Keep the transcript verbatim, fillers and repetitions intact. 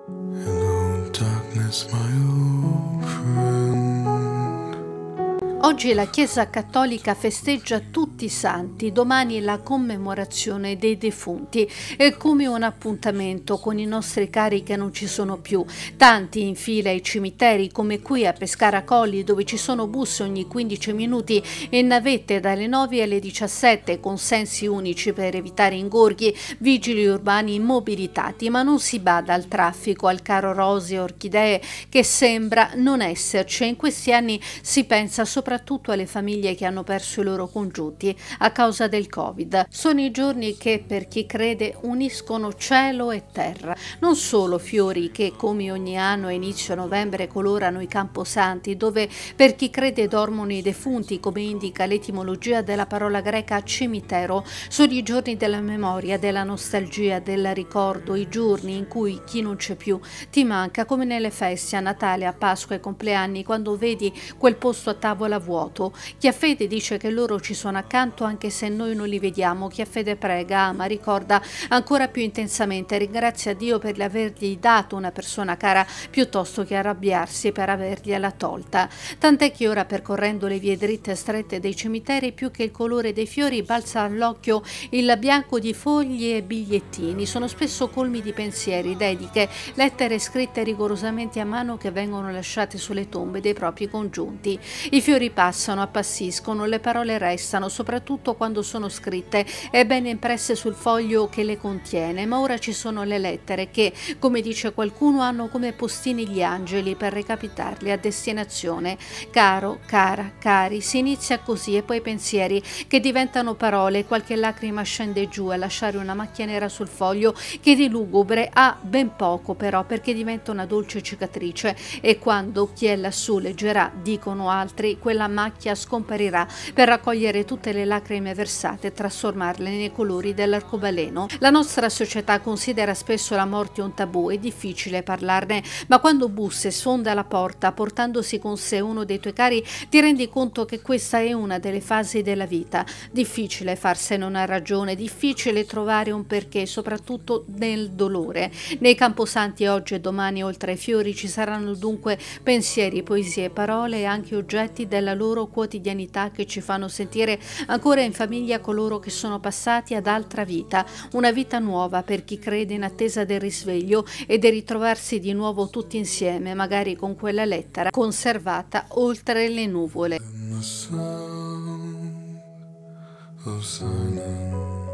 Hello, darkness, my old friend. Oggi la Chiesa Cattolica festeggia tutti i santi, domani la commemorazione dei defunti. È come un appuntamento con i nostri cari che non ci sono più. Tanti in fila ai cimiteri, come qui a Pescara Colli, dove ci sono bus ogni quindici minuti e navette dalle nove alle diciassette, con sensi unici per evitare ingorghi, vigili urbani immobilitati, ma non si bada al traffico, al caro rose e orchidee che sembra non esserci. In questi anni si pensa soprattutto soprattutto alle famiglie che hanno perso i loro congiunti a causa del Covid. Sono i giorni che, per chi crede, uniscono cielo e terra. Non solo fiori che, come ogni anno a inizio novembre, colorano i camposanti, dove per chi crede dormono i defunti, come indica l'etimologia della parola greca cimitero. Sono i giorni della memoria, della nostalgia, del ricordo, i giorni in cui chi non c'è più ti manca, come nelle feste a Natale, a Pasqua e compleanni, quando vedi quel posto a tavola vuoto. Chi ha fede dice che loro ci sono accanto anche se noi non li vediamo. Chi ha fede prega, ama, ricorda ancora più intensamente, ringrazia Dio per avergli dato una persona cara piuttosto che arrabbiarsi per avergliela tolta. Tant'è che ora, percorrendo le vie dritte e strette dei cimiteri, più che il colore dei fiori balza all'occhio il bianco di fogli e bigliettini. Sono spesso colmi di pensieri, dediche, lettere scritte rigorosamente a mano che vengono lasciate sulle tombe dei propri congiunti. I fiori passano, appassiscono, le parole restano, soprattutto quando sono scritte e ben impresse sul foglio che le contiene, ma ora ci sono le lettere che, come dice qualcuno, hanno come postini gli angeli per recapitarli a destinazione. Caro, cara, cari, si inizia così e poi pensieri che diventano parole, qualche lacrima scende giù a lasciare una macchia nera sul foglio che di lugubre ha ben poco però, perché diventa una dolce cicatrice e quando chi è lassù leggerà, dicono altri, quella la macchia scomparirà per raccogliere tutte le lacrime versate e trasformarle nei colori dell'arcobaleno. La nostra società considera spesso la morte un tabù, è difficile parlarne, ma quando bussi e sfonda la porta portandosi con sé uno dei tuoi cari ti rendi conto che questa è una delle fasi della vita. Difficile farsene una ragione, difficile trovare un perché, soprattutto nel dolore. Nei camposanti oggi e domani, oltre ai fiori, ci saranno dunque pensieri, poesie, parole e anche oggetti della la loro quotidianità che ci fanno sentire ancora in famiglia coloro che sono passati ad altra vita, una vita nuova per chi crede in attesa del risveglio e di ritrovarsi di nuovo tutti insieme, magari con quella lettera conservata oltre le nuvole. And the sound of silence.